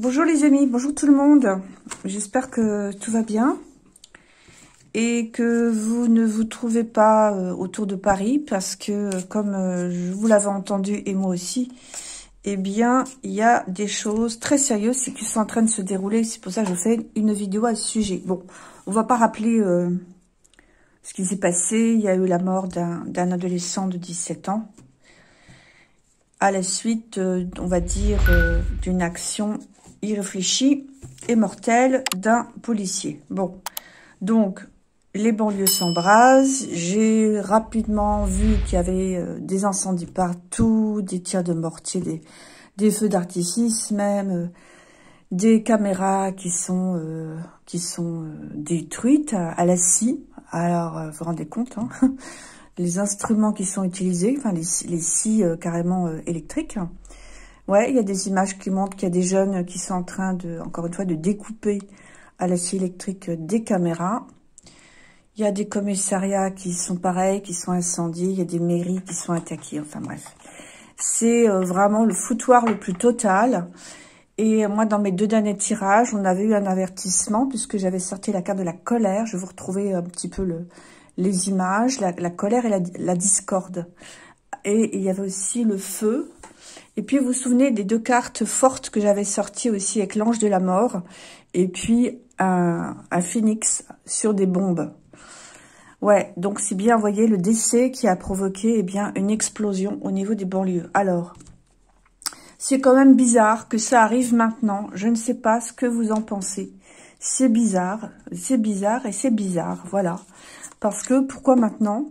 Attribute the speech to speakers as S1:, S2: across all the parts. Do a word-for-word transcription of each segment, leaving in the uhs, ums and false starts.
S1: Bonjour les amis, bonjour tout le monde. J'espère que tout va bien et que vous ne vous trouvez pas euh, autour de Paris parce que, euh, comme euh, je vous l'avais entendu et moi aussi, eh bien, il y a des choses très sérieuses qui sont en train de se dérouler. C'est pour ça que je fais une vidéo à ce sujet. Bon, on va pas rappeler euh, ce qui s'est passé. Il y a eu la mort d'un d'un adolescent de dix-sept ans à la suite, euh, on va dire, euh, d'une action irréfléchie et mortelle d'un policier. Bon, donc, les banlieues s'embrasent. J'ai rapidement vu qu'il y avait euh, des incendies partout, des tirs de mortier, des, des feux d'artifice même, euh, des caméras qui sont euh, qui sont euh, détruites à, à la scie. Alors, euh, vous vous rendez compte, hein, les instruments qui sont utilisés, enfin les, les scies euh, carrément euh, électriques. Ouais, il y a des images qui montrent qu'il y a des jeunes qui sont en train de, encore une fois, de découper à la scie électrique des caméras. Il y a des commissariats qui sont pareils, qui sont incendiés. Il y a des mairies qui sont attaquées. Enfin bref, c'est euh, vraiment le foutoir le plus total. Et moi, dans mes deux derniers tirages, on avait eu un avertissement puisque j'avais sorti la carte de la colère. Je vais vous retrouver un petit peu le, les images, la, la colère et la, la discorde. Et il y avait aussi le feu. Et puis, vous vous souvenez des deux cartes fortes que j'avais sorties aussi avec l'ange de la mort. Et puis, un, un phénix sur des bombes. Ouais, donc c'est bien, vous voyez, le décès qui a provoqué eh bien une explosion au niveau des banlieues. Alors, c'est quand même bizarre que ça arrive maintenant. Je ne sais pas ce que vous en pensez. C'est bizarre, c'est bizarre et c'est bizarre, voilà. Parce que, pourquoi maintenant?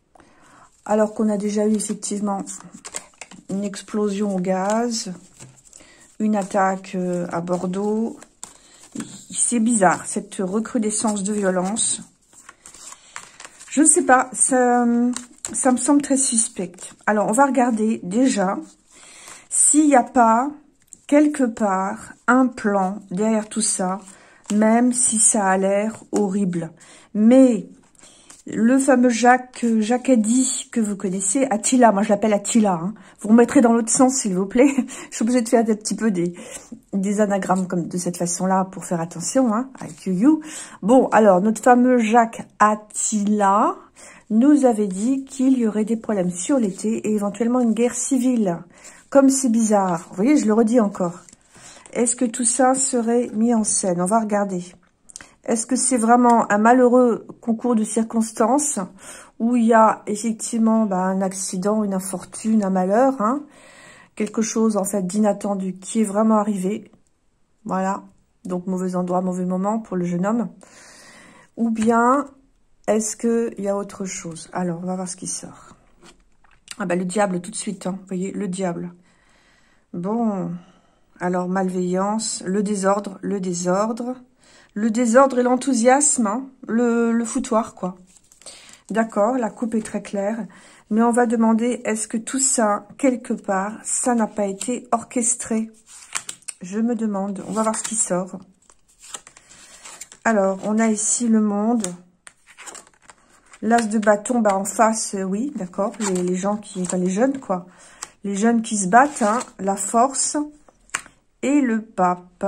S1: Alors qu'on a déjà eu effectivement une explosion au gaz, une attaque à Bordeaux. C'est bizarre, cette recrudescence de violence. Je ne sais pas, ça, ça me semble très suspect. Alors, on va regarder déjà s'il n'y a pas, quelque part, un plan derrière tout ça, même si ça a l'air horrible. Mais le fameux Jacques, Jacques Eddy, que vous connaissez, Attila, moi je l'appelle Attila, hein. Vous remettrez dans l'autre sens, s'il vous plaît. Je suis obligée de faire un petit peu des, des anagrammes comme de cette façon-là pour faire attention, hein, avec you, you. Bon, alors, notre fameux Jacques Attila nous avait dit qu'il y aurait des problèmes sur l'été et éventuellement une guerre civile. Comme c'est bizarre. Vous voyez, je le redis encore. Est-ce que tout ça serait mis en scène? On va regarder. Est-ce que c'est vraiment un malheureux concours de circonstances où il y a effectivement bah, un accident, une infortune, un malheur, hein, quelque chose en fait d'inattendu qui est vraiment arrivé. Voilà. Donc mauvais endroit, mauvais moment pour le jeune homme. Ou bien est-ce qu'il y a autre chose? Alors, on va voir ce qui sort. Ah bah le diable tout de suite, hein, vous voyez, le diable. Bon, alors malveillance, le désordre, le désordre. Le désordre et l'enthousiasme, hein, le, le foutoir, quoi. D'accord, la coupe est très claire. Mais on va demander, est-ce que tout ça, quelque part, ça n'a pas été orchestré? Je me demande, on va voir ce qui sort. Alors, on a ici le monde. L'as de bâton, bah en face, euh, oui, d'accord. Les, les gens qui, enfin les jeunes, quoi. Les jeunes qui se battent, hein, la force. Et le pape.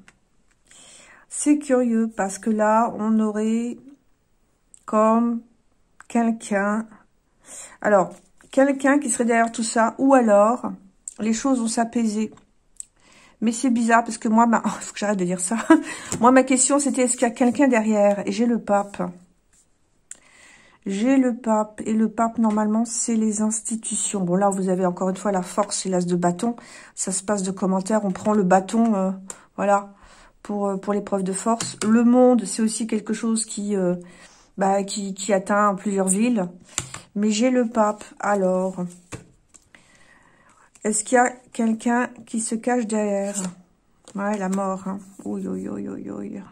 S1: C'est curieux parce que là, on aurait comme quelqu'un, alors, quelqu'un qui serait derrière tout ça, ou alors, les choses vont s'apaiser. Mais c'est bizarre parce que moi, ma... oh, faut que j'arrête de dire ça. Moi, ma question, c'était est-ce qu'il y a quelqu'un derrière? Et j'ai le pape. J'ai le pape. Et le pape, normalement, c'est les institutions. Bon, là, vous avez encore une fois la force et l'as de bâton. Ça se passe de commentaires. On prend le bâton, euh, voilà. Pour, pour l'épreuve de force. Le monde, c'est aussi quelque chose qui, euh, bah, qui, qui atteint plusieurs villes. Mais j'ai le pape. Alors, est-ce qu'il y a quelqu'un qui se cache derrière? Ouais, la mort. Hein. Oui, oui, oui, oui, oui.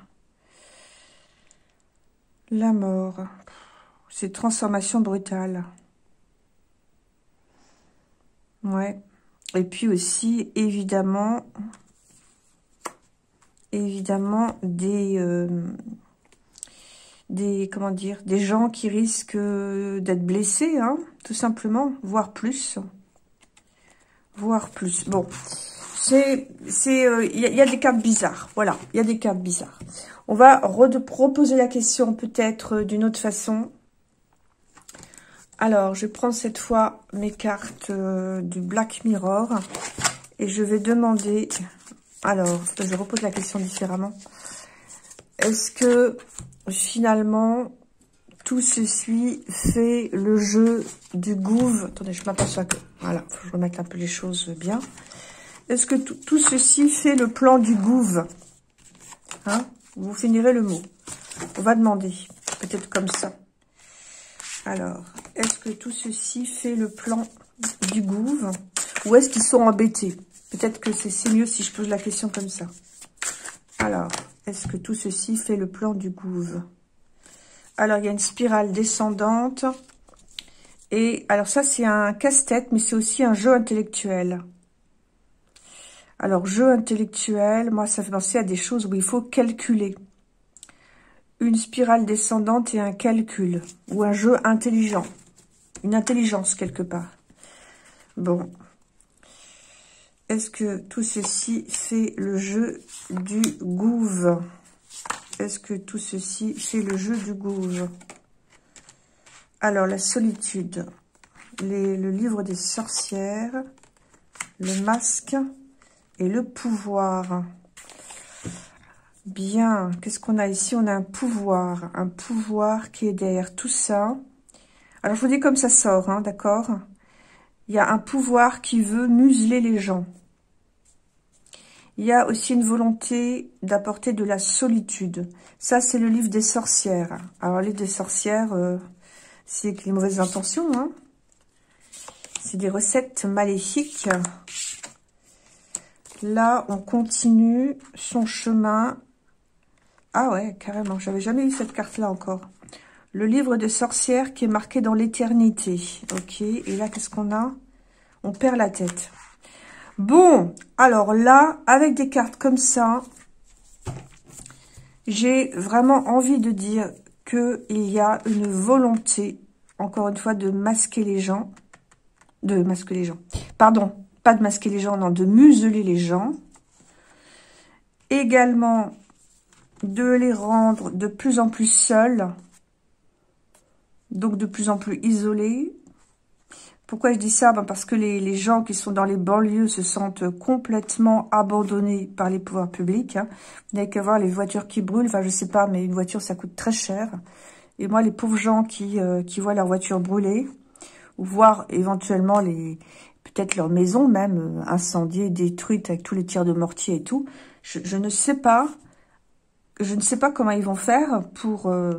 S1: La mort. C'est transformation brutale. Ouais. Et puis aussi, évidemment... évidemment des euh, des comment dire des gens qui risquent d'être blessés, hein, tout simplement, voire plus voire plus bon, C'est, c'est, euh, il y, y a des cartes bizarres. Voilà, il y a des cartes bizarres. On va reposer la question peut-être d'une autre façon. Alors, je prends cette fois mes cartes euh, du Black Mirror et je vais demander... Alors, je repose la question différemment. Est-ce que finalement tout ceci fait le jeu du gouv? Attendez, je m'aperçois que... Voilà, faut que je remette un peu les choses bien. Est-ce que tout, tout ceci fait le plan du gouv? Hein? Vous finirez le mot. On va demander, peut-être comme ça. Alors, est-ce que tout ceci fait le plan du gouv? Ou est-ce qu'ils sont embêtés? Peut-être que c'est mieux si je pose la question comme ça. Alors, est-ce que tout ceci fait le plan du gouv? Alors, il y a une spirale descendante. Et alors ça, c'est un casse-tête, mais c'est aussi un jeu intellectuel. Alors, jeu intellectuel, moi, ça fait penser à des choses où il faut calculer. Une spirale descendante et un calcul. Ou un jeu intelligent. Une intelligence, quelque part. Bon. Est-ce que tout ceci fait le jeu du gouv? Est-ce que tout ceci fait le jeu du gouv? Alors, la solitude. Les, le livre des sorcières. Le masque. Et le pouvoir. Bien. Qu'est-ce qu'on a ici? On a un pouvoir. Un pouvoir qui est derrière tout ça. Alors, je vous dis comme ça sort, hein, d'accord? Il y a un pouvoir qui veut museler les gens. Il y a aussi une volonté d'apporter de la solitude. Ça, c'est le livre des sorcières. Alors, le livre des sorcières, euh, c'est avec les mauvaises intentions, hein. C'est des recettes maléfiques. Là, on continue son chemin. Ah ouais, carrément. J'avais jamais eu cette carte-là encore. Le livre des sorcières qui est marqué dans l'éternité. Ok. Et là, qu'est-ce qu'on a? On perd la tête. Bon. Alors là, avec des cartes comme ça, j'ai vraiment envie de dire qu'il y a une volonté, encore une fois, de masquer les gens. De masquer les gens. Pardon. Pas de masquer les gens, non, de museler les gens. Également, de les rendre de plus en plus seuls. Donc, de plus en plus isolés. Pourquoi je dis ça? Ben parce que les, les gens qui sont dans les banlieues se sentent complètement abandonnés par les pouvoirs publics. Hein. Vous n'avez qu'à voir les voitures qui brûlent. Enfin, je sais pas, mais une voiture, ça coûte très cher. Et moi, les pauvres gens qui, euh, qui voient leur voiture brûler, ou voir éventuellement les... peut-être leur maison même euh, incendiée, détruite avec tous les tirs de mortier et tout. Je, je ne sais pas, je ne sais pas comment ils vont faire pour, euh,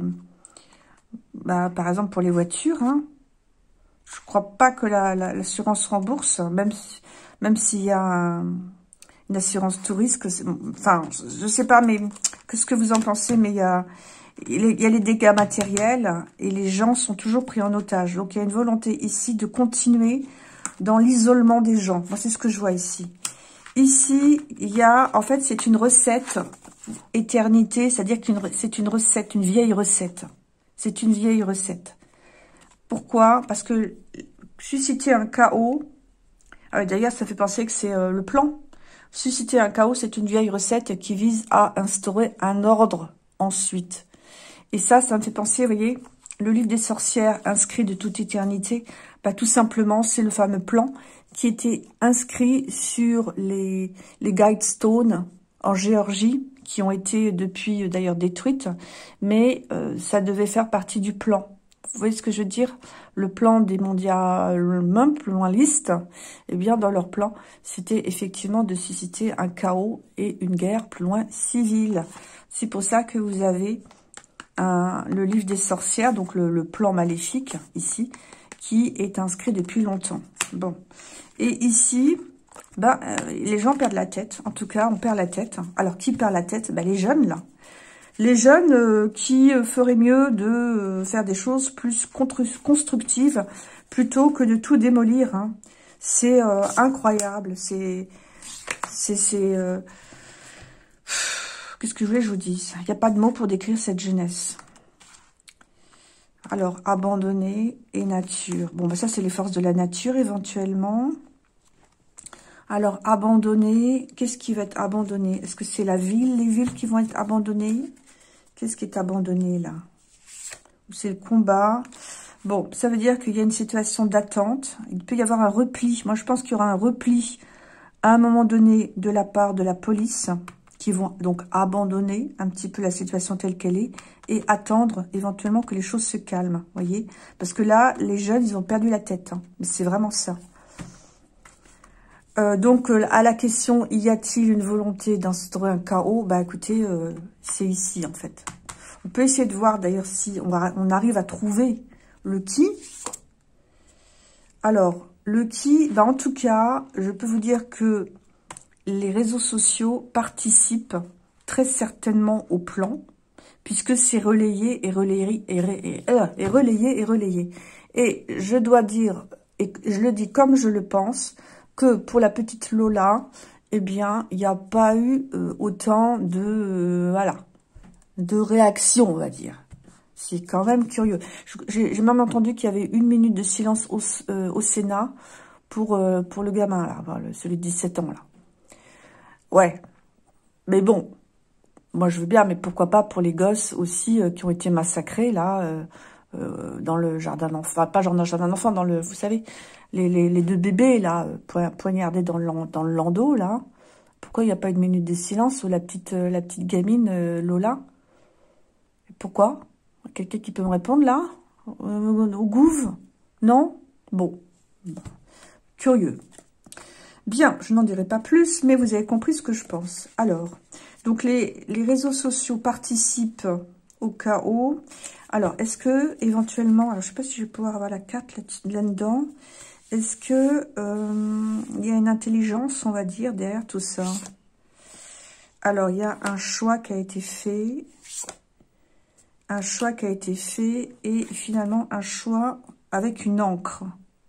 S1: bah, par exemple pour les voitures. Hein. Je crois pas que la, la, l'assurance rembourse, même si, même s'il y a un, une assurance tout risque. Enfin, je, je sais pas, mais qu'est-ce que vous en pensez? Mais il y a, il y a les dégâts matériels et les gens sont toujours pris en otage. Donc il y a une volonté ici de continuer dans l'isolement des gens. Moi, c'est ce que je vois ici. Ici, il y a... En fait, c'est une recette éternité. C'est-à-dire que c'est une recette, une vieille recette. C'est une vieille recette. Pourquoi? Parce que susciter un chaos... Ah, d'ailleurs, ça fait penser que c'est euh, le plan. Susciter un chaos, c'est une vieille recette qui vise à instaurer un ordre ensuite. Et ça, ça me fait penser, vous voyez, le livre des sorcières inscrit de toute éternité... Bah, tout simplement, c'est le fameux plan qui était inscrit sur les, les Guidestones en Géorgie, qui ont été depuis d'ailleurs détruites, mais euh, ça devait faire partie du plan. Vous voyez ce que je veux dire? Le plan des mondialistes, eh bien, dans leur plan, c'était effectivement de susciter un chaos et une guerre plus loin civile. C'est pour ça que vous avez un, le livre des sorcières, donc le, le plan maléfique, ici, qui est inscrit depuis longtemps. Bon. Et ici, ben, euh, les gens perdent la tête. En tout cas, on perd la tête. Alors, qui perd la tête? Ben, les jeunes, là. Les jeunes euh, qui euh, feraient mieux de euh, faire des choses plus constructives plutôt que de tout démolir. Hein. C'est euh, incroyable. C'est... c'est, c'est euh... Qu'est-ce que je voulais que je vous dise? Il n'y a pas de mots pour décrire cette jeunesse. Alors, abandonné et nature. Bon, bah ça, c'est les forces de la nature, éventuellement. Alors, abandonné, qu'est-ce qui va être abandonné? Est-ce que c'est la ville, les villes qui vont être abandonnées? Qu'est-ce qui est abandonné, là? C'est le combat. Bon, ça veut dire qu'il y a une situation d'attente. Il peut y avoir un repli. Moi, je pense qu'il y aura un repli à un moment donné de la part de la police, qui vont donc abandonner un petit peu la situation telle qu'elle est et attendre éventuellement que les choses se calment, voyez? Parce que là, les jeunes, ils ont perdu la tête. Hein. Mais c'est vraiment ça. Euh, donc, euh, à la question, y a-t-il une volonté d'instaurer un chaos? Bah, écoutez, euh, c'est ici, en fait. On peut essayer de voir, d'ailleurs, si on, va, on arrive à trouver le qui. Alors, le qui, bah, en tout cas, je peux vous dire que les réseaux sociaux participent très certainement au plan, puisque c'est relayé et relayé et, et, euh, et relayé et relayé. Et je dois dire, et je le dis comme je le pense, que pour la petite Lola, eh bien, il n'y a pas eu euh, autant de, euh, voilà, de réactions, on va dire. C'est quand même curieux. J'ai même entendu qu'il y avait une minute de silence au, euh, au Sénat pour, euh, pour le gamin, là, celui de dix-sept ans, là. Ouais. Mais bon, moi je veux bien, mais pourquoi pas pour les gosses aussi euh, qui ont été massacrés, là, euh, euh, dans le jardin d'enfants, enfin, pas dans le jardin d'enfants, dans le, vous savez, les, les, les deux bébés, là, poignardés dans le, dans le landau, là. Pourquoi il n'y a pas une minute de silence sur la petite, euh, la petite gamine euh, Lola? Pourquoi? Quelqu'un qui peut me répondre, là? euh, Au gouv? Non? Bon. bon. Curieux. Bien, je n'en dirai pas plus, mais vous avez compris ce que je pense. Alors, donc les, les réseaux sociaux participent au chaos. Alors, est-ce que, éventuellement, alors je ne sais pas si je vais pouvoir avoir la carte là-dedans, est-ce que euh, il y a une intelligence, on va dire, derrière tout ça? Alors, il y a un choix qui a été fait, un choix qui a été fait, et finalement un choix avec une encre.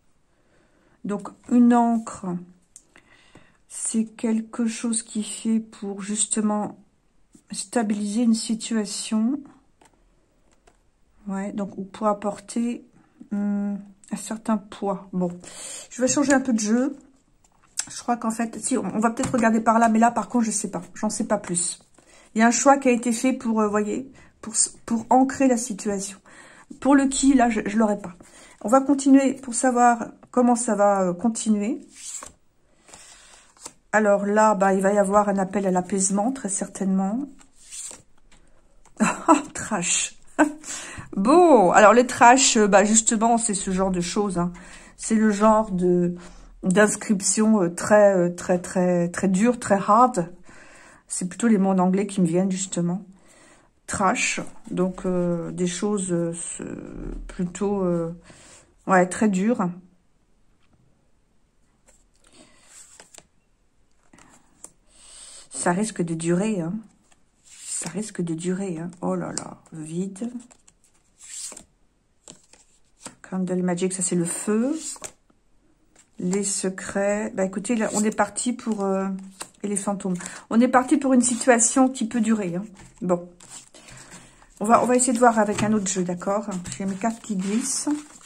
S1: Donc, une encre... c'est quelque chose qui fait pour justement stabiliser une situation. Ouais, donc ou pour apporter hum, un certain poids. Bon, je vais changer un peu de jeu. Je crois qu'en fait, si, on va peut-être regarder par là, mais là, par contre, je sais pas. J'en sais pas plus. Il y a un choix qui a été fait pour, euh, voyez, pour, pour ancrer la situation. Pour le qui, là, je ne l'aurai pas. On va continuer pour savoir comment ça va euh, continuer. Alors là, bah, il va y avoir un appel à l'apaisement, très certainement. Oh, trash. Bon, alors les trash, bah, justement, c'est ce genre de choses. Hein. C'est le genre de d'inscription très, très, très, très dur, très hard. C'est plutôt les mots en anglais qui me viennent, justement. Trash, donc euh, des choses euh, plutôt, euh, ouais, très dures. Ça risque de durer, hein. Ça risque de durer, hein. Oh là là, vide. Candle Magic, ça c'est le feu. Les secrets. Bah écoutez, là, on est parti pour... Euh, et les fantômes. On est parti pour une situation qui peut durer, hein. Bon. On va, on va essayer de voir avec un autre jeu, d'accord? J'ai mes cartes qui glissent.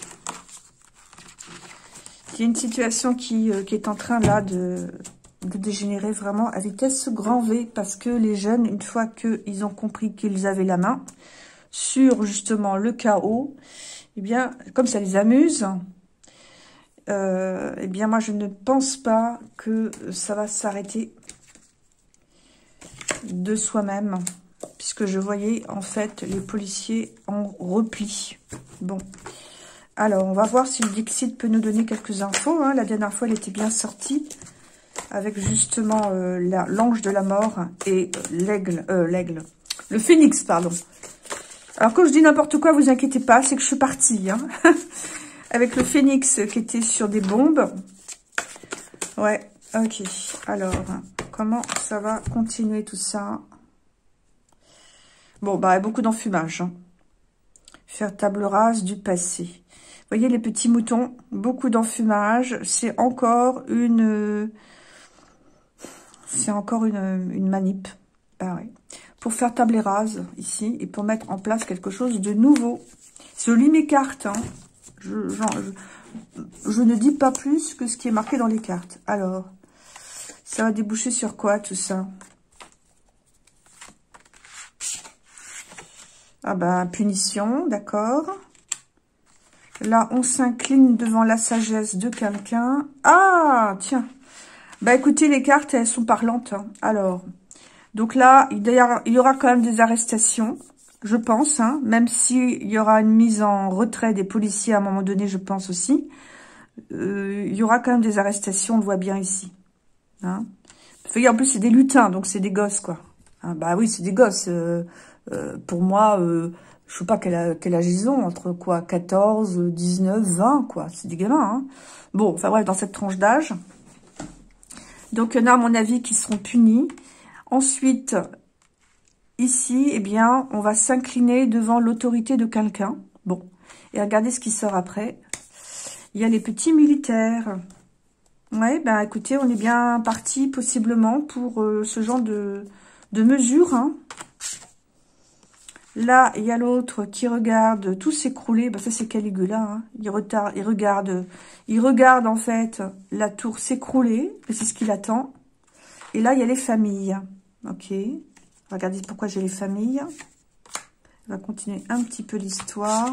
S1: Il y a une situation qui, euh, qui est en train, là, de... de dégénérer vraiment à vitesse grand V, parce que les jeunes, une fois qu'ils ont compris qu'ils avaient la main sur justement le chaos, eh bien, comme ça les amuse, euh, eh bien, moi, je ne pense pas que ça va s'arrêter de soi-même, puisque je voyais, en fait, les policiers en repli. Bon. Alors, on va voir si le Dixit peut nous donner quelques infos. Hein. La dernière fois, elle était bien sortie, avec justement euh, l'ange de la mort et l'aigle, euh, l'aigle, le phénix, pardon. Alors, quand je dis n'importe quoi, vous inquiétez pas, c'est que je suis partie, hein, avec le phénix qui était sur des bombes. Ouais, ok. Alors, comment ça va continuer tout ça? Bon, bah, beaucoup d'enfumage. Hein. Faire table rase du passé. Vous voyez les petits moutons, beaucoup d'enfumage. C'est encore une... C'est encore une, une manip. Pareil. Pour faire table rase, ici, et pour mettre en place quelque chose de nouveau. Je lis mes cartes. Hein. Je, genre, je, je ne dis pas plus que ce qui est marqué dans les cartes. Alors, Ça va déboucher sur quoi, tout ça? Ah bah, punition, d'accord. Là, on s'incline devant la sagesse de quelqu'un. Ah, tiens. Bah, écoutez, les cartes, elles sont parlantes. Hein. Alors, donc là, d'ailleurs, il y aura quand même des arrestations, je pense. Hein, même s'il y aura une mise en retrait des policiers à un moment donné, je pense aussi. Euh, il y aura quand même des arrestations, on le voit bien ici. Hein. En plus, c'est des lutins, donc c'est des gosses, quoi. Hein, bah oui, c'est des gosses. Euh, euh, pour moi, euh, je sais pas quel, âge, quel âge ils ont, entre quoi, quatorze, dix-neuf, vingt, quoi. C'est des gamins, hein. Bon, enfin bref, dans cette tranche d'âge. Donc, il y en a, à mon avis, qui seront punis. Ensuite, ici, eh bien, on va s'incliner devant l'autorité de quelqu'un. Bon, et regardez ce qui sort après. Il y a les petits militaires. Ouais, ben écoutez, on est bien parti possiblement pour euh, ce genre de, de mesures. Hein. Là, il y a l'autre qui regarde tout s'écrouler. Ben, ça, c'est Caligula. Hein. Il, retarde, il, regarde, il regarde, en fait, la tour s'écrouler. C'est ce qu'il attend. Et là, il y a les familles. Ok. Regardez pourquoi j'ai les familles. On va continuer un petit peu l'histoire.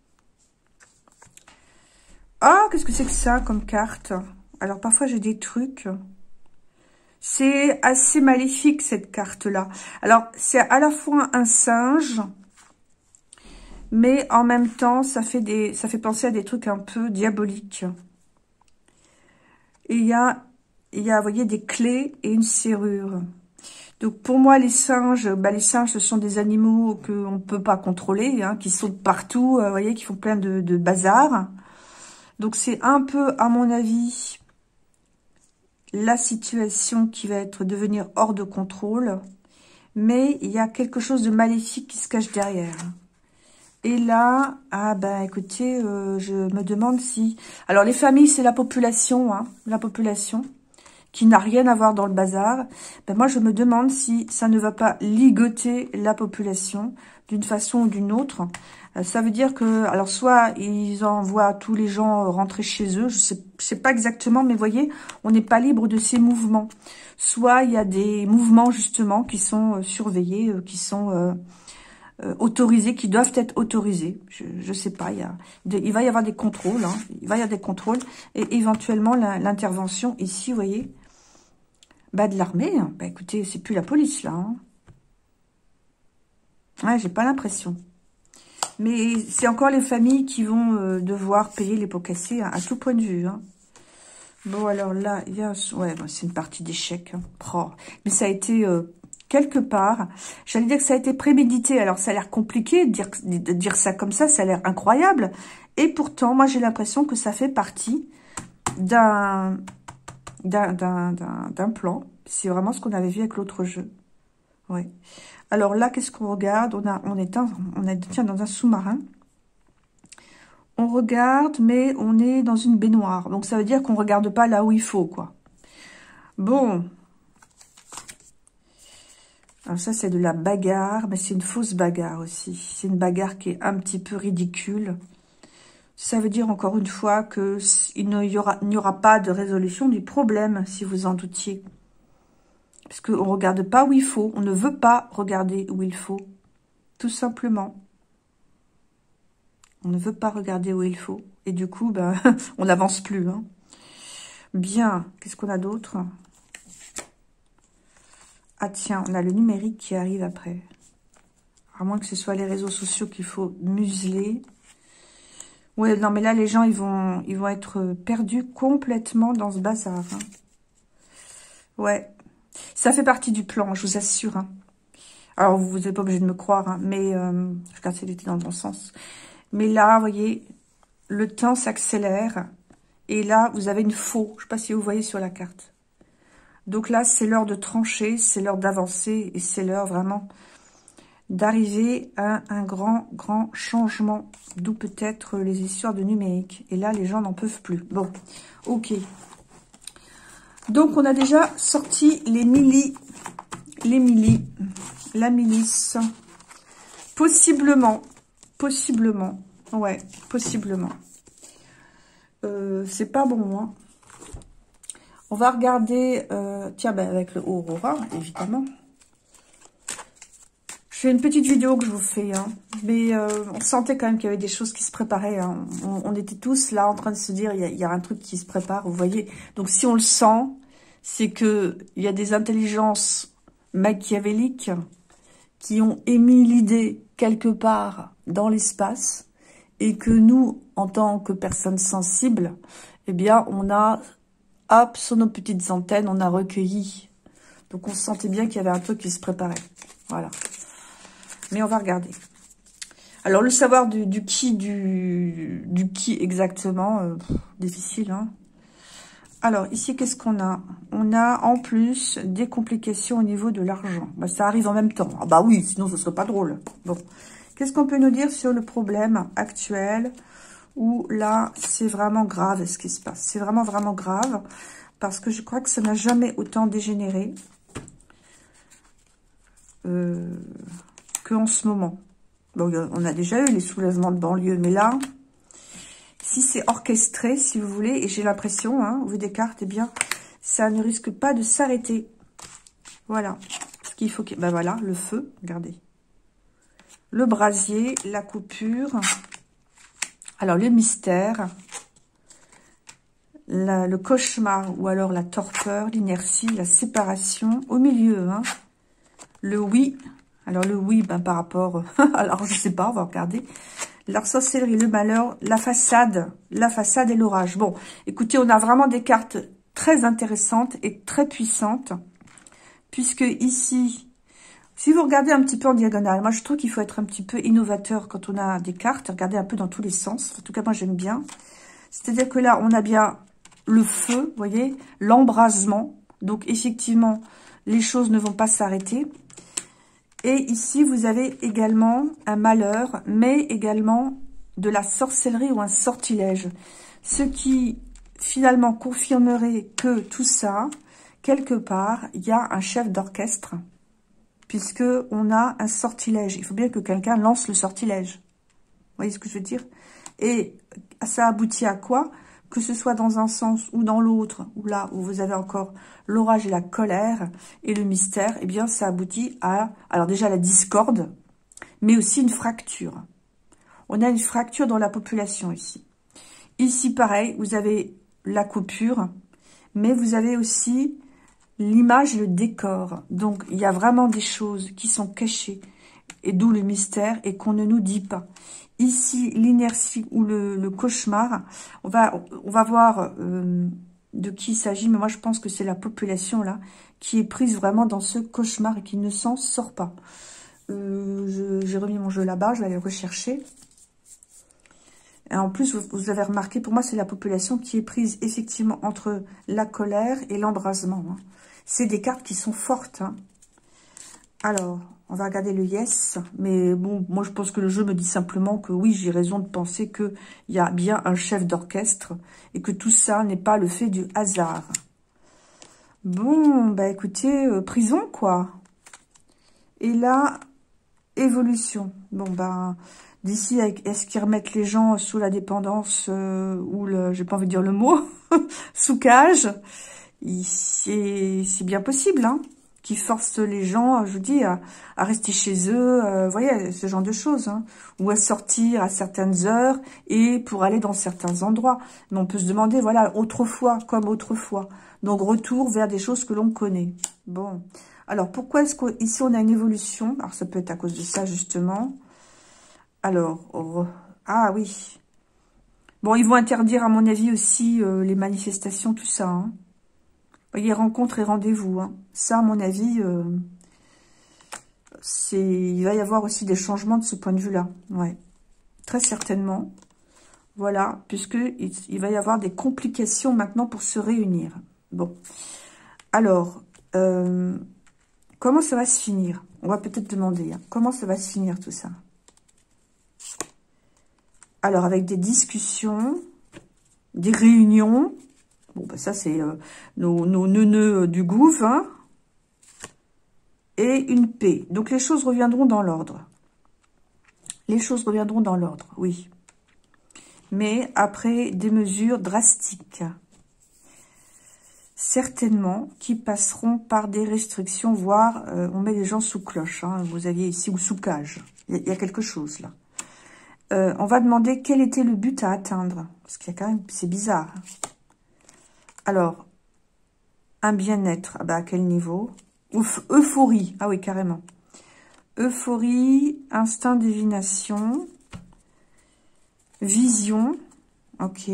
S1: Ah, qu'est-ce que c'est que ça comme carte? Alors, parfois, j'ai des trucs. C'est assez maléfique, cette carte-là. Alors, c'est à la fois un singe, mais en même temps, ça fait, des, ça fait penser à des trucs un peu diaboliques. Et il y a, il y a, vous voyez, des clés et une serrure. Donc, pour moi, les singes, bah, les singes, ce sont des animaux qu'on ne peut pas contrôler, hein, qui sautent partout, vous voyez, qui font plein de, de bazar. Donc, c'est un peu, à mon avis, la situation qui va être devenir hors de contrôle. Mais il y a quelque chose de maléfique qui se cache derrière. Et là, ah ben écoutez, euh, je me demande si... Alors, les familles, c'est la population, hein, la population, qui n'a rien à voir dans le bazar. Ben moi, je me demande si ça ne va pas ligoter la population d'une façon ou d'une autre. Euh, ça veut dire que, alors soit ils envoient tous les gens rentrer chez eux, je sais, je sais pas exactement, mais voyez, on n'est pas libre de ces mouvements. Soit il y a des mouvements justement qui sont euh, surveillés, euh, qui sont euh, euh, autorisés, qui doivent être autorisés. Je, je sais pas, il, y a, de, il va y avoir des contrôles, hein, il va y avoir des contrôles et éventuellement l'intervention ici, vous voyez. Bah, de l'armée, hein. Bah, écoutez, c'est plus la police, là. Hein. Ouais, j'ai pas l'impression. Mais c'est encore les familles qui vont euh, devoir payer les pots cassés, hein, à tout point de vue. Hein. Bon, alors là, il y a... Ouais, bah, c'est une partie d'échec. Hein. Oh. Mais ça a été, euh, quelque part... J'allais dire que ça a été prémédité. Alors, ça a l'air compliqué de dire, de dire ça comme ça. Ça a l'air incroyable. Et pourtant, moi, j'ai l'impression que ça fait partie d'un... d'un plan. C'est vraiment ce qu'on avait vu avec l'autre jeu. Ouais. Alors là, qu'est-ce qu'on regarde? On a, on est, un, on est tiens, dans un sous-marin. On regarde, mais on est dans une baignoire. Donc ça veut dire qu'on regarde pas là où il faut, quoi. Bon. Alors ça, c'est de la bagarre, mais c'est une fausse bagarre aussi. C'est une bagarre qui est un petit peu ridicule. Ça veut dire encore une fois que il n'y aura, il n'y aura pas de résolution du problème, si vous en doutiez. Parce qu'on ne regarde pas où il faut. On ne veut pas regarder où il faut. Tout simplement. On ne veut pas regarder où il faut. Et du coup, ben, on n'avance plus. Hein. Bien. Qu'est-ce qu'on a d'autre? Ah tiens, on a le numérique qui arrive après. À moins que ce soit les réseaux sociaux qu'il faut museler. Ouais, non, mais là, les gens, ils vont, ils vont être perdus complètement dans ce bazar. Hein. Ouais. Ça fait partie du plan, je vous assure. Hein. Alors, vous n'êtes pas obligé de me croire, hein, mais... Euh, je regarde si elle était dans le bon sens. Mais là, vous voyez, le temps s'accélère. Et là, vous avez une faux. Je ne sais pas si vous voyez sur la carte. Donc là, c'est l'heure de trancher, c'est l'heure d'avancer. Et c'est l'heure vraiment d'arriver à un grand, grand changement. D'où peut-être les histoires de numérique. Et là, les gens n'en peuvent plus. Bon, ok. Donc, on a déjà sorti les millis, les millis, la milice. Possiblement, possiblement, ouais, possiblement. Euh, c'est pas bon, hein. On va regarder, euh, tiens, ben avec le Aurora, évidemment. Je fais une petite vidéo que je vous fais, hein, mais euh, on sentait quand même qu'il y avait des choses qui se préparaient. Hein. On, on était tous là en train de se dire, il y, a, il y a un truc qui se prépare, vous voyez. Donc si on le sent, c'est que il y a des intelligences machiavéliques qui ont émis l'idée quelque part dans l'espace et que nous, en tant que personnes sensibles, eh bien, on a... Hop, sur nos petites antennes, on a recueilli. Donc, on sentait bien qu'il y avait un truc qui se préparait. Voilà. Mais on va regarder. Alors, le savoir du, du qui, du, du qui exactement, euh, pff, difficile, hein. Alors, ici, qu'est-ce qu'on a? On a, en plus, des complications au niveau de l'argent. Bah, ça arrive en même temps. Ah bah oui, sinon, ce serait pas drôle. Bon. Qu'est-ce qu'on peut nous dire sur le problème actuel? Où là, c'est vraiment grave ce qui se passe. C'est vraiment, vraiment grave. Parce que je crois que ça n'a jamais autant dégénéré euh, qu'en ce moment. Bon, on a déjà eu les soulèvements de banlieue. Mais là, si c'est orchestré, si vous voulez, et j'ai l'impression, hein, au vu des cartes, eh bien, ça ne risque pas de s'arrêter. Voilà. Ce qu'il faut que... Ben voilà, le feu, regardez. Le brasier, la coupure... Alors, le mystère, la, le cauchemar ou alors la torpeur, l'inertie, la séparation. Au milieu, hein, le oui. Alors, le oui, ben, par rapport... alors, je sais pas, on va regarder. La sorcellerie, le malheur, la façade. La façade et l'orage. Bon, écoutez, on a vraiment des cartes très intéressantes et très puissantes. Puisque ici... Si vous regardez un petit peu en diagonale, moi je trouve qu'il faut être un petit peu innovateur quand on a des cartes, regarder un peu dans tous les sens. En tout cas, moi j'aime bien. C'est-à-dire que là, on a bien le feu, vous voyez, l'embrasement. Donc effectivement, les choses ne vont pas s'arrêter. Et ici, vous avez également un malheur, mais également de la sorcellerie ou un sortilège. Ce qui finalement confirmerait que tout ça, quelque part, il y a un chef d'orchestre. Puisque on a un sortilège. Il faut bien que quelqu'un lance le sortilège. Vous voyez ce que je veux dire? Et ça aboutit à quoi? Que ce soit dans un sens ou dans l'autre, ou là où vous avez encore l'orage et la colère et le mystère, eh bien ça aboutit à, alors déjà la discorde, mais aussi une fracture. On a une fracture dans la population ici. Ici, pareil, vous avez la coupure, mais vous avez aussi... l'image, le décor. Donc, il y a vraiment des choses qui sont cachées. Et d'où le mystère et qu'on ne nous dit pas. Ici, l'inertie ou le, le cauchemar. On va, on va voir euh, de qui il s'agit. Mais moi, je pense que c'est la population, là, qui est prise vraiment dans ce cauchemar et qui ne s'en sort pas. Euh, J'ai remis mon jeu là-bas. Je vais aller le rechercher. Et en plus, vous, vous avez remarqué, pour moi, c'est la population qui est prise effectivement entre la colère et l'embrasement. Hein. C'est des cartes qui sont fortes. Hein. Alors, on va regarder le yes. Mais bon, moi, je pense que le jeu me dit simplement que oui, j'ai raison de penser qu'il y a bien un chef d'orchestre et que tout ça n'est pas le fait du hasard. Bon, bah écoutez, euh, prison, quoi. Et là, évolution. Bon, bah, d'ici, est-ce qu'ils remettent les gens sous la dépendance euh, ou le, j'ai pas envie de dire le mot, sous cage? C'est bien possible, hein, qui forcent les gens, je vous dis, à, à rester chez eux, euh, vous voyez, ce genre de choses, hein, ou à sortir à certaines heures et pour aller dans certains endroits. Mais on peut se demander, voilà, autrefois, comme autrefois. Donc, retour vers des choses que l'on connaît. Bon, alors, pourquoi est-ce qu'ici, on a une évolution? Alors, ça peut être à cause de ça, justement. Alors, oh, ah oui. Bon, ils vont interdire, à mon avis, aussi euh, les manifestations, tout ça, hein. Vous voyez, rencontre et rendez-vous. Hein. Ça, à mon avis, euh, c'est, il va y avoir aussi des changements de ce point de vue-là. Ouais, très certainement. Voilà, puisque il, il va y avoir des complications maintenant pour se réunir. Bon, alors, euh, comment ça va se finir? On va peut-être demander. Hein, comment ça va se finir tout ça? Alors, avec des discussions, des réunions. Bon, ben ça, c'est euh, nos, nos neuneux du gouffre, hein, et une paix. Donc, les choses reviendront dans l'ordre. Les choses reviendront dans l'ordre, oui. Mais après des mesures drastiques. certainement, qui passeront par des restrictions, voire euh, on met les gens sous cloche. Hein, vous aviez ici, ou sous cage. Il y, y a quelque chose là. Euh, on va demander quel était le but à atteindre. Parce qu'il y a quand même... C'est bizarre. Hein. Alors, un bien-être. Ah bah, à quel niveau? Euph Euphorie. Ah oui, carrément. Euphorie, instinct divination, vision. Ok.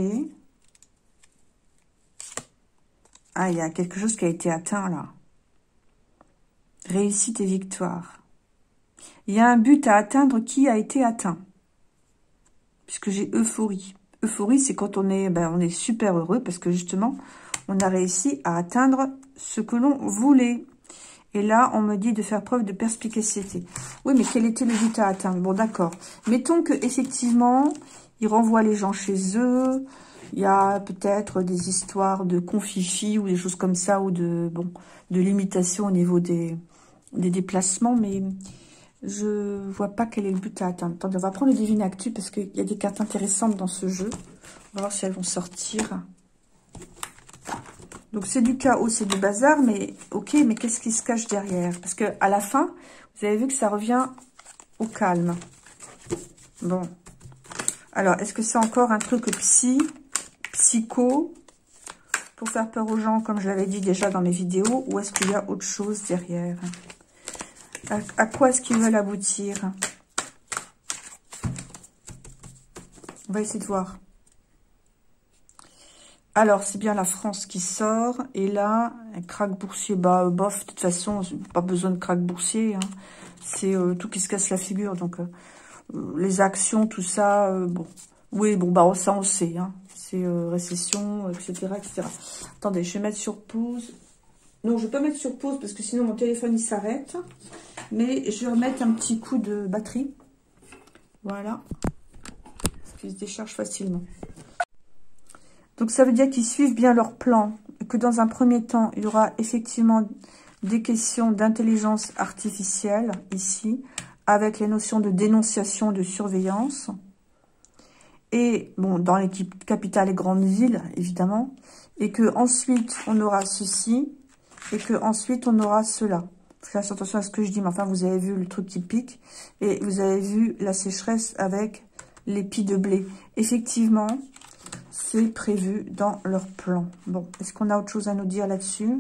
S1: Ah, il y a quelque chose qui a été atteint là. Réussite et victoire. Il y a un but à atteindre qui a été atteint. Puisque j'ai euphorie. Euphorie, c'est quand on est, ben, on est super heureux parce que justement, on a réussi à atteindre ce que l'on voulait. Et là, on me dit de faire preuve de perspicacité. Oui, mais quel était le but à atteindre? Bon, d'accord. Mettons que effectivement, il renvoie les gens chez eux. Il y a peut-être des histoires de confifi ou des choses comme ça, ou de bon, de limitation au niveau des, des déplacements, mais je vois pas quel est le but à atteindre. Attendez, on va prendre le Divine Actu parce qu'il y a des cartes intéressantes dans ce jeu. On va voir si elles vont sortir. Donc c'est du chaos, c'est du bazar, mais ok, mais qu'est-ce qui se cache derrière? Parce que à la fin, vous avez vu que ça revient au calme. Bon. Alors, est-ce que c'est encore un truc psy, psycho, pour faire peur aux gens, comme je l'avais dit déjà dans mes vidéos, ou est-ce qu'il y a autre chose derrière? À, à quoi est-ce qu'ils veulent aboutir? On va essayer de voir. Alors, c'est bien la France qui sort. Et là, un krach boursier. Bah, bof, de toute façon, pas besoin de krach boursier. Hein. C'est euh, tout qui se casse la figure. Donc, euh, les actions, tout ça, euh, bon. Oui, bon, bah, ça, on sait. Hein. C'est euh, récession, et cetera, et cetera. Attendez, je vais mettre sur pause. Non, je ne vais pas mettre sur pause parce que sinon, mon téléphone, il s'arrête. Mais je vais remettre un petit coup de batterie. Voilà. Parce qu'il se décharge facilement. Donc, ça veut dire qu'ils suivent bien leur plan. Que dans un premier temps, il y aura effectivement des questions d'intelligence artificielle, ici, avec les notions de dénonciation, de surveillance. Et, bon, dans l'équipe capitale et grandes villes, évidemment. Et que ensuite on aura ceci. Et que ensuite on aura cela. Faites attention à ce que je dis, mais enfin, vous avez vu le truc qui pique. Et vous avez vu la sécheresse avec l'épi de blé. Effectivement... c'est prévu dans leur plan. Bon, est-ce qu'on a autre chose à nous dire là-dessus?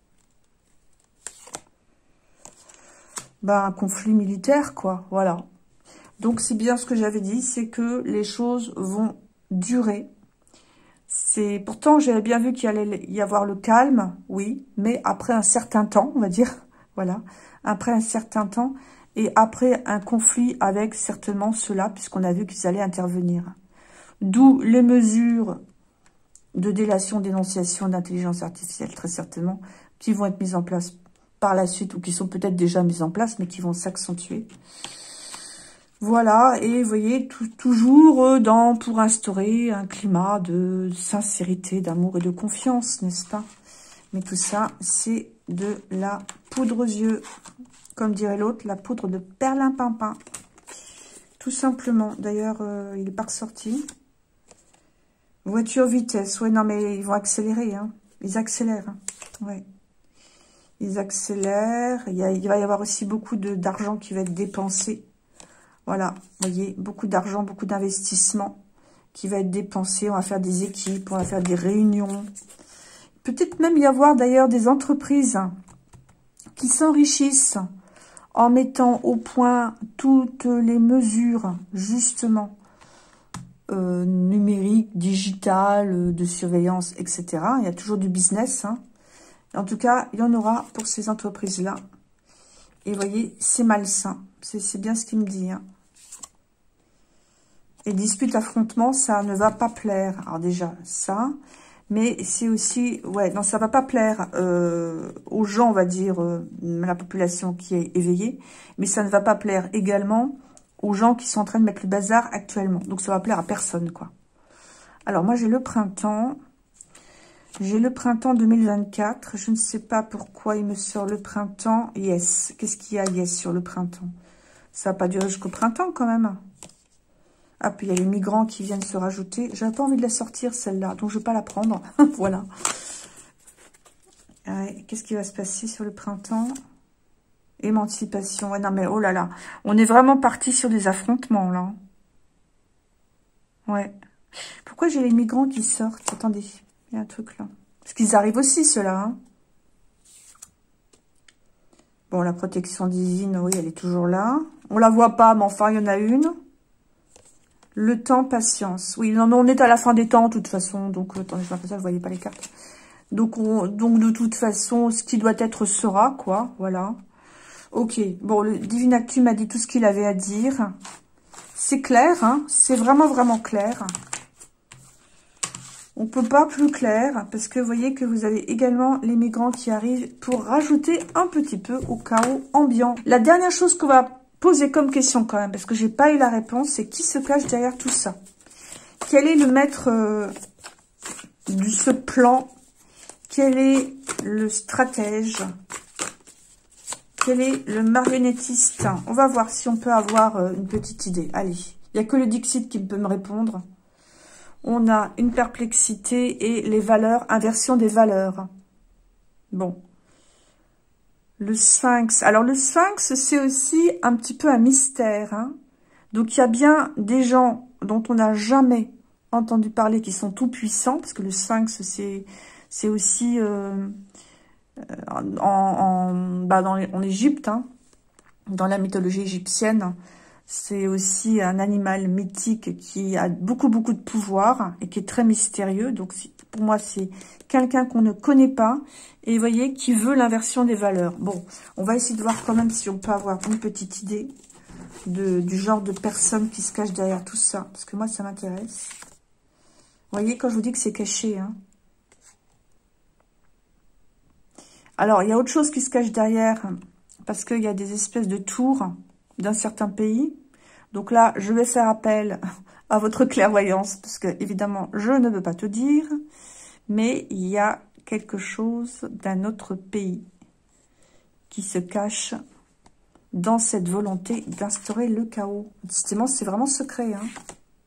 S1: Ben, un conflit militaire, quoi. Voilà. Donc, c'est bien ce que j'avais dit, c'est que les choses vont durer. C'est pourtant, j'avais bien vu qu'il allait y avoir le calme, oui, mais après un certain temps, on va dire, voilà, après un certain temps, et après un conflit avec certainement ceux-là, puisqu'on a vu qu'ils allaient intervenir. D'où les mesures de délation, dénonciation, d'intelligence artificielle, très certainement, qui vont être mises en place par la suite, ou qui sont peut-être déjà mises en place, mais qui vont s'accentuer. Voilà, et vous voyez, tout, toujours dans pour instaurer un climat de sincérité, d'amour et de confiance, n'est-ce pas? Mais tout ça, c'est de la poudre aux yeux, comme dirait l'autre, la poudre de perlimpinpin. Tout simplement. D'ailleurs, euh, il n'est pas ressorti. Voiture vitesse. Ouais, non, mais ils vont accélérer. Hein. Ils accélèrent. Hein. Ouais. Ils accélèrent. Il, y a, il va y avoir aussi beaucoup d'argent qui va être dépensé. Voilà. Vous voyez, beaucoup d'argent, beaucoup d'investissement qui va être dépensé. On va faire des équipes, on va faire des réunions. Peut-être même y avoir d'ailleurs des entreprises qui s'enrichissent en mettant au point toutes les mesures, justement, Euh, numérique, digital, euh, de surveillance, et cetera. Il y a toujours du business. Hein. En tout cas, il y en aura pour ces entreprises-là. Et vous voyez, c'est malsain. C'est bien ce qu'il me dit. Hein. Et dispute, affrontement, ça ne va pas plaire. Alors déjà, ça. Mais c'est aussi... Ouais, non, ça va pas plaire euh, aux gens, on va dire, euh, la population qui est éveillée. Mais ça ne va pas plaire également aux gens qui sont en train de mettre le bazar actuellement. Donc, ça va plaire à personne, quoi. Alors, moi, j'ai le printemps. J'ai le printemps deux mille vingt-quatre. Je ne sais pas pourquoi il me sort le printemps. Yes. Qu'est-ce qu'il y a, yes, sur le printemps? Ça va pas durer jusqu'au printemps, quand même. Ah, puis il y a les migrants qui viennent se rajouter. J'avais pas envie de la sortir, celle-là. Donc, je vais pas la prendre. Voilà. Ouais, qu'est-ce qui va se passer sur le printemps? Émancipation. Ouais, non, mais oh là là. On est vraiment parti sur des affrontements, là. Ouais. Pourquoi j'ai les migrants qui sortent? Attendez, il y a un truc là. Parce qu'ils arrivent aussi, ceux-là. Hein. Bon, la protection divine, oui, elle est toujours là. On la voit pas, mais enfin, il y en a une. Le temps, patience. Oui, non, mais on est à la fin des temps, de toute façon. Donc, attendez, je vais faire ça, vous voyez pas les cartes. Donc, on, donc, de toute façon, ce qui doit être sera, quoi. Voilà. Ok. Bon, le Divin Actu m'a dit tout ce qu'il avait à dire. C'est clair, hein. C'est vraiment, vraiment clair. On peut pas plus clair, parce que vous voyez que vous avez également les migrants qui arrivent pour rajouter un petit peu au chaos ambiant. La dernière chose qu'on va poser comme question quand même, parce que j'ai pas eu la réponse, c'est qui se cache derrière tout ça? Quel est le maître euh, de ce plan? Quel est le stratège? Quel est le marionnettiste? On va voir si on peut avoir euh, une petite idée. Allez, il n'y a que le Dixit qui peut me répondre. On a une perplexité et les valeurs, inversion des valeurs. Bon. Le Sphinx. Alors, le Sphinx, c'est aussi un petit peu un mystère. Hein. Donc, il y a bien des gens dont on n'a jamais entendu parler qui sont tout puissants, parce que le Sphinx, c'est c'est aussi euh, en, en, bah dans les, en Égypte, hein, dans la mythologie égyptienne. C'est aussi un animal mythique qui a beaucoup, beaucoup de pouvoir et qui est très mystérieux. Donc, pour moi, c'est quelqu'un qu'on ne connaît pas et, vous voyez, qui veut l'inversion des valeurs. Bon, on va essayer de voir quand même si on peut avoir une petite idée de, du genre de personne qui se cache derrière tout ça. Parce que moi, ça m'intéresse. Vous voyez, quand je vous dis que c'est caché, hein. Alors, il y a autre chose qui se cache derrière parce qu'il y a des espèces de tours d'un certain pays. Donc là, je vais faire appel à votre clairvoyance, parce que, évidemment, je ne peux pas te dire, mais il y a quelque chose d'un autre pays qui se cache dans cette volonté d'instaurer le chaos. Décidément, c'est vraiment secret, hein.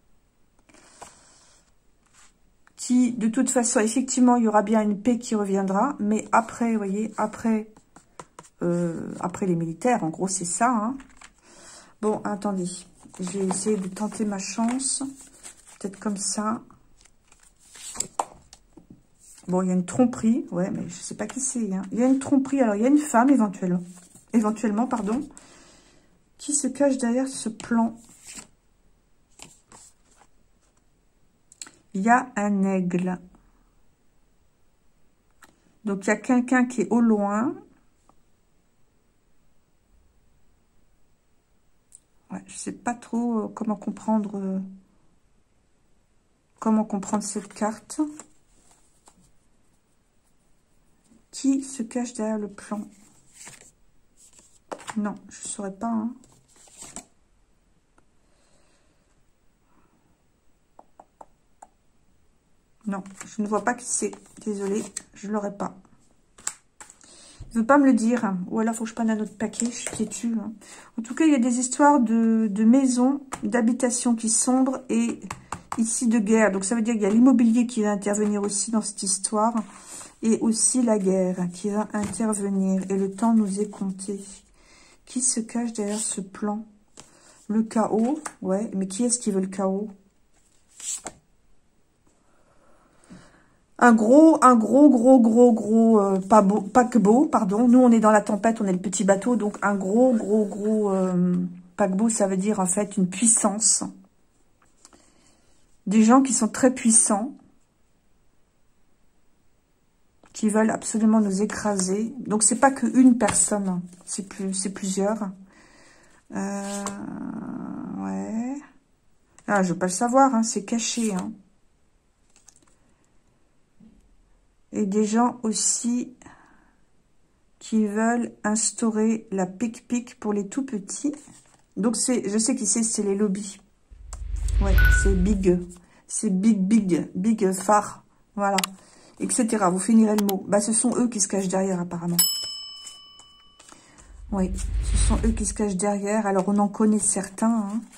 S1: Qui, de toute façon, effectivement, il y aura bien une paix qui reviendra, mais après, vous voyez, après, euh, après les militaires, en gros, c'est ça, hein. Bon, attendez, je vais essayer de tenter ma chance. Peut-être comme ça. Bon, il y a une tromperie. Ouais, mais je sais pas qui c'est. Hein. Il y a une tromperie. Alors, il y a une femme, éventuellement, éventuellement pardon, qui se cache derrière ce plan. Il y a un aigle. Donc, il y a quelqu'un qui est au loin. Ouais, je sais pas trop euh, comment comprendre euh, comment comprendre cette carte. Qui se cache derrière le plan? Non, je ne saurais pas. Hein. Non, je ne vois pas qui c'est. Désolée, je ne l'aurais pas. Il ne veut pas me le dire. Ou alors, il faut que je prenne un autre paquet. Je suis têtue. Hein. En tout cas, il y a des histoires de, de maisons, d'habitations qui sombrent et ici de guerre. Donc, ça veut dire qu'il y a l'immobilier qui va intervenir aussi dans cette histoire. Et aussi la guerre qui va intervenir. Et le temps nous est compté. Qui se cache derrière ce plan? Le chaos. Ouais, mais qui est-ce qui veut le chaos? Un gros, un gros, gros, gros, gros euh, pas beau, paquebot, pardon. Nous, on est dans la tempête, on est le petit bateau. Donc, un gros, gros, gros euh, paquebot, ça veut dire en fait une puissance. Des gens qui sont très puissants. Qui veulent absolument nous écraser. Donc, c'est pas qu'une personne. C'est plus, c'est plusieurs. Euh, ouais. Ah, je veux pas le savoir, hein, c'est caché, hein. Et des gens aussi qui veulent instaurer la pique-pique pour les tout-petits. Donc, c'est, je sais qui c'est, c'est les lobbies. Ouais, c'est big. C'est big, big, big phare. Voilà. Etc. Vous finirez le mot. Bah, ce sont eux qui se cachent derrière, apparemment. Oui, ce sont eux qui se cachent derrière. Alors, on en connaît certains. Hein.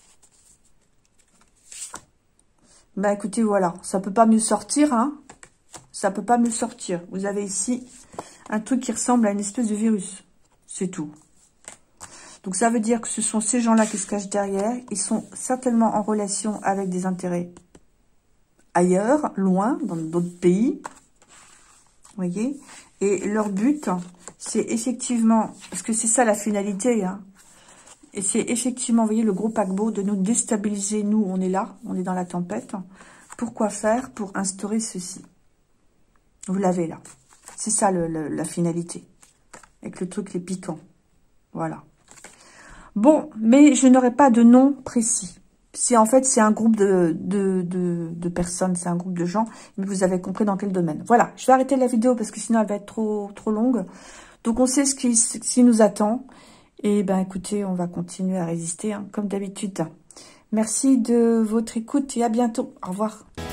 S1: Bah, écoutez, voilà. Ça peut pas mieux sortir, hein. Ça peut pas me sortir. Vous avez ici un truc qui ressemble à une espèce de virus. C'est tout. Donc, ça veut dire que ce sont ces gens-là qui se cachent derrière. Ils sont certainement en relation avec des intérêts ailleurs, loin, dans d'autres pays. Vous voyez? Et leur but, c'est effectivement, parce que c'est ça la finalité, hein, et c'est effectivement, vous voyez, le gros paquebot, de nous déstabiliser. Nous, on est là, on est dans la tempête. Pourquoi faire? Pour instaurer ceci. Vous l'avez là. C'est ça le, le, la finalité. Avec le truc, les piquants. Voilà. Bon, mais je n'aurai pas de nom précis. C'est en fait, c'est un groupe de, de, de, de personnes, c'est un groupe de gens, mais vous avez compris dans quel domaine. Voilà, je vais arrêter la vidéo parce que sinon elle va être trop, trop longue. Donc on sait ce qui, ce qui nous attend. Et ben écoutez, on va continuer à résister, hein, comme d'habitude. Merci de votre écoute et à bientôt. Au revoir.